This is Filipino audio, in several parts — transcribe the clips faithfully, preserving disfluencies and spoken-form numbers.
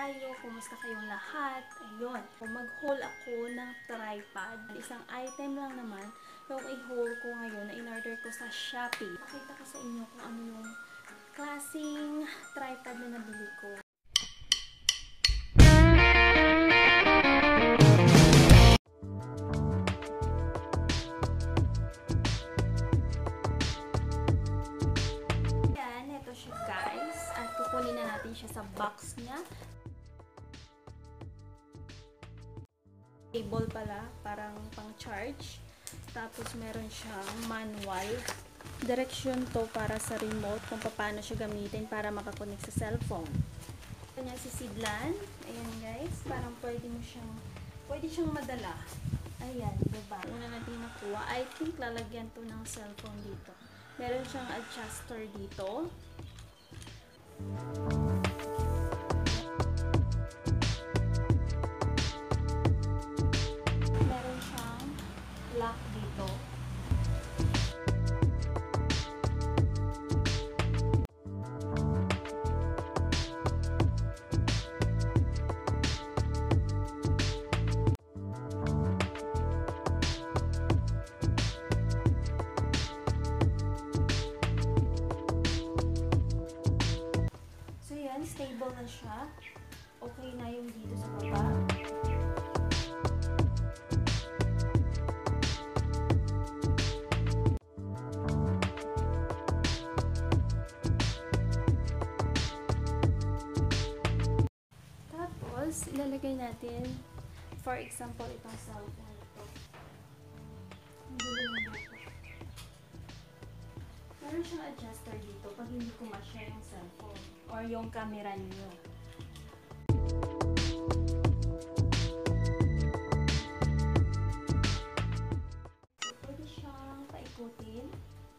tayo? Kumusta kayong lahat? Ayun, mag-haul ako ng tripod. Isang item lang naman yung i-haul ko ngayon na in-order ko sa Shopee. Pakita ko sa inyo kung ano yung klaseng tripod na nabili ko. Yan, ito siya guys. At kukunin na natin siya sa box niya. Cable pala, parang pang charge. Tapos meron siyang manual. Direction to para sa remote kung paano siya gamitin para makakonect sa cellphone. Kanya sisidlan. Ayan guys, parang pwede mo siyang pwede siyang madala. Ayan, diba? Una natin nakuha. I think lalagyan to ng cellphone dito. Meron siyang adjuster dito. Meron siyang lock dito. So yan, stable na siya. Okay na yung dito sa baba. Tapos, ilalagay natin, for example, itong cellphone ito. Meron siyang adjuster dito pag hindi ko ma-share yung cellphone or yung camera niyo. So, pwede siyang paikutin.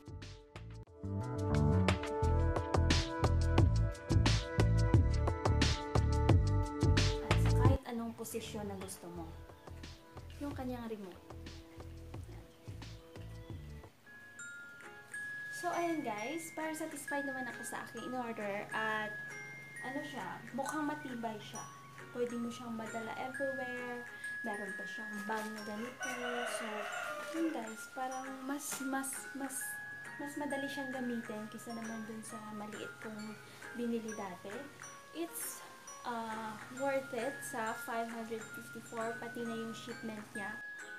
At sa kahit anong posisyon na gusto mo. Yung kanyang remote. So, ayan guys, para satisfied naman ako sa aking in-order at ano siya, mukhang matibay siya. Pwede mo siyang madala everywhere, meron pa siyang bag na ganito. So, yun guys, parang mas, mas, mas, mas madali siyang gamitin kaysa naman dun sa maliit kong binili dati. It's uh, worth it sa five hundred fifty-four, pati na yung shipment niya.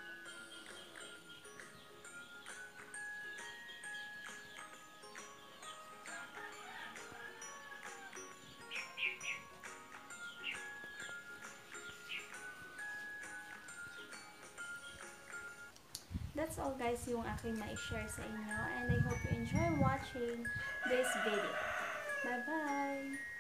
That's all guys yung aking ma-share sa inyo, and I hope you enjoy watching this video. Bye bye!